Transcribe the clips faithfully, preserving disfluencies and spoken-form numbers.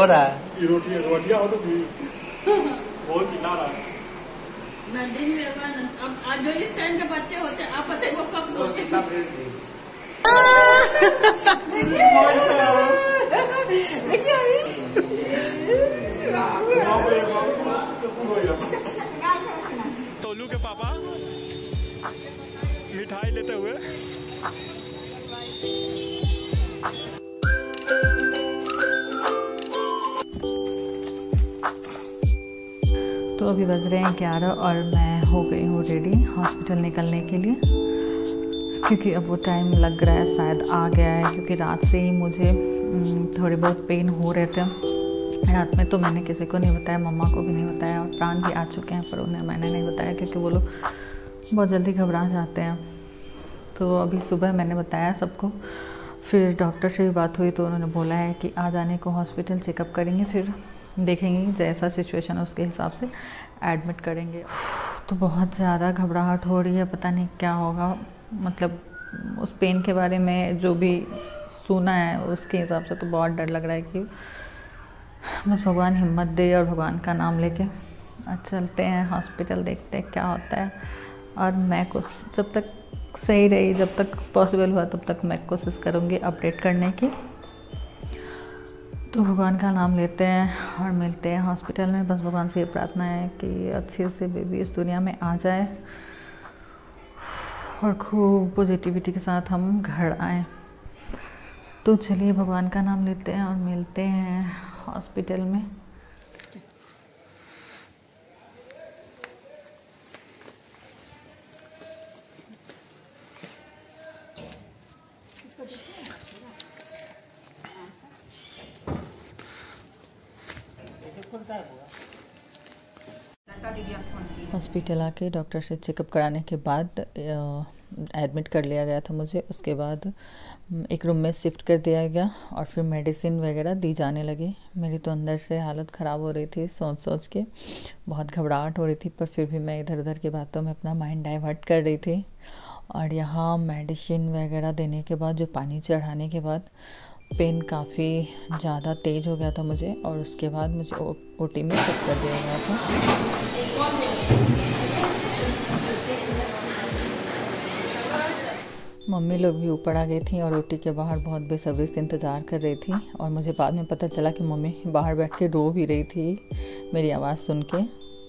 रहा है। ये रोटी रोटियां हो तो भी बहुत चिल्ला रहा है। मैं दिन में अब आज जो इस टाइम के बच्चे होते हैं आप पता है वो कब सोचते हैं। तोलू के पापा मिठाई लेते हुए तो अभी बज रहे हैं ग्यारह और मैं हो गई हूँ रेडी हॉस्पिटल निकलने के लिए, क्योंकि अब वो टाइम लग रहा है शायद आ गया है, क्योंकि रात से ही मुझे थोड़े बहुत पेन हो रहे थे। रात में तो मैंने किसी को नहीं बताया, मम्मा को भी नहीं बताया, और प्राण भी आ चुके हैं पर उन्हें मैंने नहीं बताया क्योंकि वो लोग बहुत जल्दी घबरा जाते हैं। तो अभी सुबह मैंने बताया सबको, फिर डॉक्टर से भी बात हुई तो उन्होंने बोला है कि आ जाने को हॉस्पिटल चेकअप करेंगे, फिर देखेंगे जैसा सिचुएशन उसके हिसाब से एडमिट करेंगे। तो बहुत ज़्यादा घबराहट हो रही है, पता नहीं क्या होगा। मतलब उस पेन के बारे में जो भी सुना है उसके हिसाब से तो बहुत डर लग रहा है कि बस भगवान हिम्मत दे और भगवान का नाम लेके चलते हैं हॉस्पिटल, देखते हैं क्या होता है। और मैं कुछ जब तक सही रही, जब तक पॉसिबल हुआ तब तक मैं कोशिश करूँगी अपडेट करने की। तो भगवान का नाम लेते हैं और मिलते हैं हॉस्पिटल में। बस भगवान से ये प्रार्थना है कि अच्छे से बेबी इस दुनिया में आ जाए और खूब पॉजिटिविटी के साथ हम घर आएँ। तो चलिए भगवान का नाम लेते हैं और मिलते हैं हॉस्पिटल में। हॉस्पिटल आके डॉक्टर से चेकअप कराने के बाद एडमिट कर लिया गया था मुझे। उसके बाद एक रूम में शिफ्ट कर दिया गया और फिर मेडिसिन वगैरह दी जाने लगी। मेरी तो अंदर से हालत ख़राब हो रही थी, सोच सोच के बहुत घबराहट हो रही थी, पर फिर भी मैं इधर उधर की बातों में अपना माइंड डाइवर्ट कर रही थी। और यहाँ मेडिसिन वगैरह देने के बाद, जो पानी चढ़ाने के बाद पेन काफ़ी ज़्यादा तेज़ हो गया था मुझे, और उसके बाद मुझे ओटी में शिफ्ट कर दिया गया था। मम्मी लोग भी ऊपर आ गई थी और ओटी के बाहर बहुत बेसब्री से इंतज़ार कर रही थी। और मुझे बाद में पता चला कि मम्मी बाहर बैठ के रो भी रही थी मेरी आवाज़ सुन के।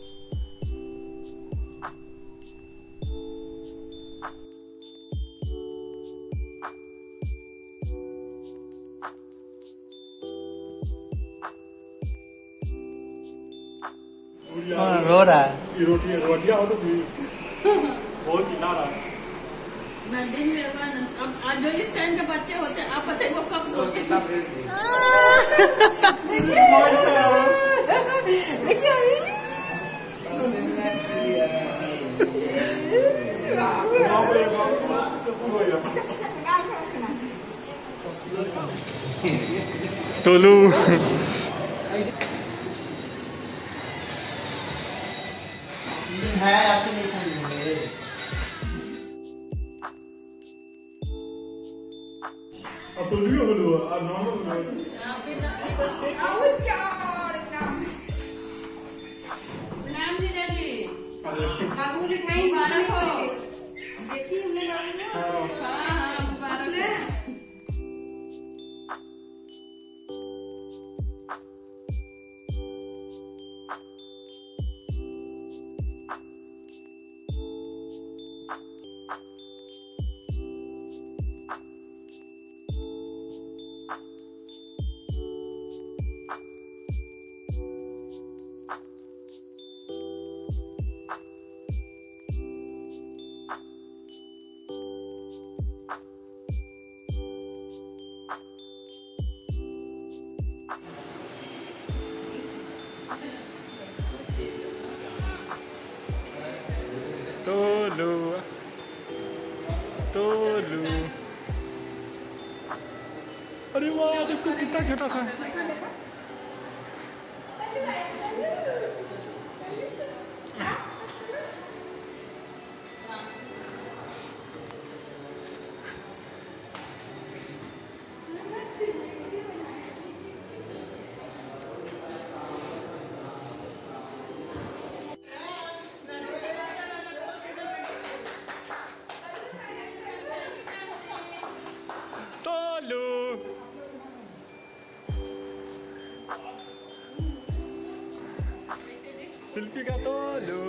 हाँ, रो रहा है। ये रोटी रोटियां हो तो भी बहुत चिल्ला रहा है। मैं दिन में अब आज जो इस टाइम के बच्चे होते हैं आप पता है वो कब सोचते हैं। तोलू है आपके लिए खाएंगे। अब तोलू ही बोलूँ अब नॉर्मल नाम जीजा जी बाबू जी कहीं मुबारक हो। देखिए हमने हाँ हाँ मुबारक है। तोलू तोलू अरे वाह देखो कितना छोटा सा सेल्फी का तो लो।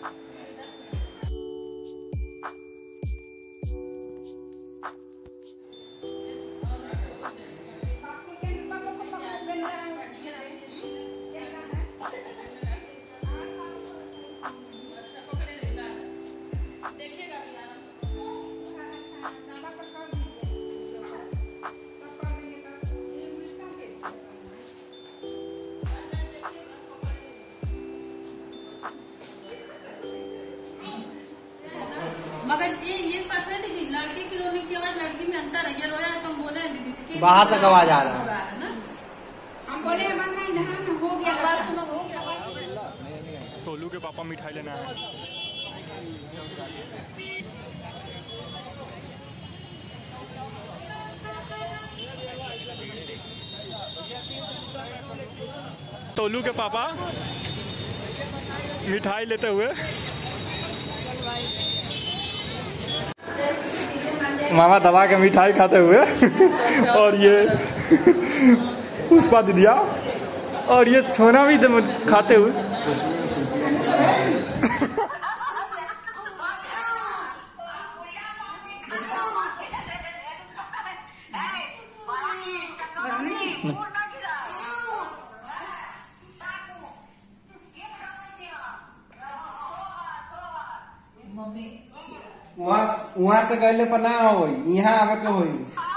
मगर ये ये बात है दीदी, लड़के की रोने की आवाज लड़की में अंतर है। ये रोया तो हम बोले हैं दीदी से बाहर तक आवाज आ रहा है। हम बोले हो गया, आवाज सुनो हो गया। तोलू के पापा मिठाई लेना है। तोलू के पापा मिठाई लेते हुए मामा दबा के मिठाई खाते हुए और ये पुष्पा दीदिया और ये छोना भी खाते हुए। वहाँ वहाँ से गए पर ना हो, यहाँ आवे के होई।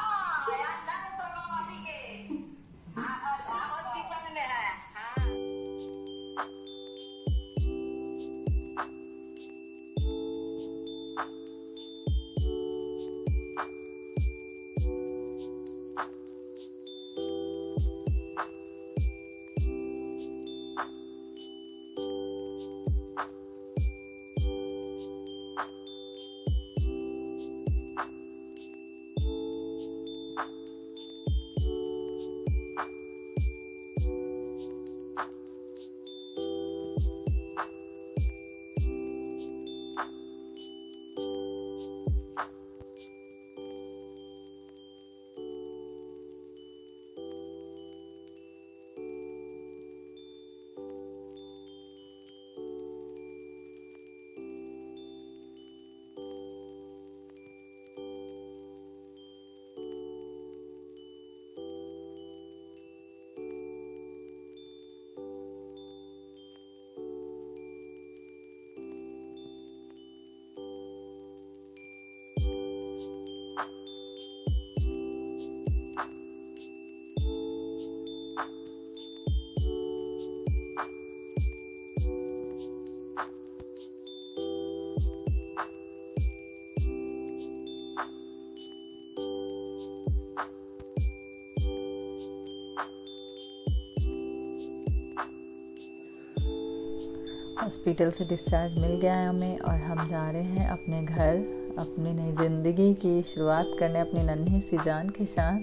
हॉस्पिटल से डिस्चार्ज मिल गया है हमें और हम जा रहे हैं अपने घर, अपनी नई ज़िंदगी की शुरुआत करने अपनी नन्ही सी जान के साथ।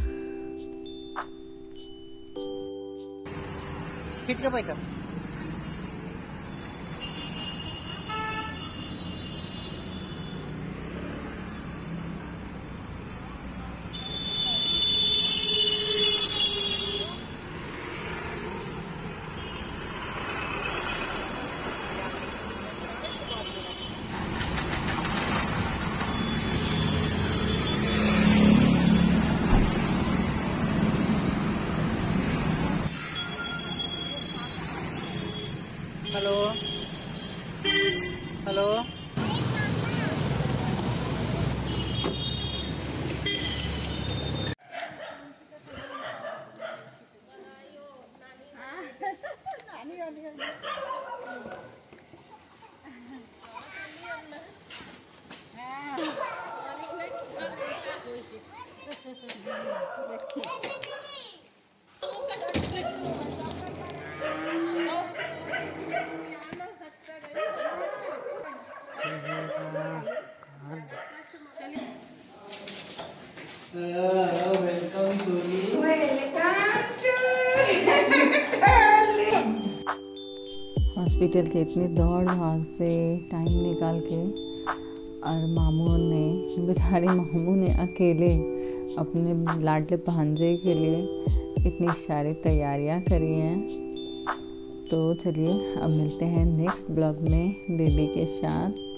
खींच के बैठो। Hello hello welcome to hospital के इतनी दौड़ भाग से टाइम निकाल के और मामू ने बेचारी मामू ने अकेले अपने लाडले भांजे के लिए इतनी सारी तैयारियां करी हैं। तो चलिए अब मिलते हैं नेक्स्ट ब्लॉग में बेबी के साथ।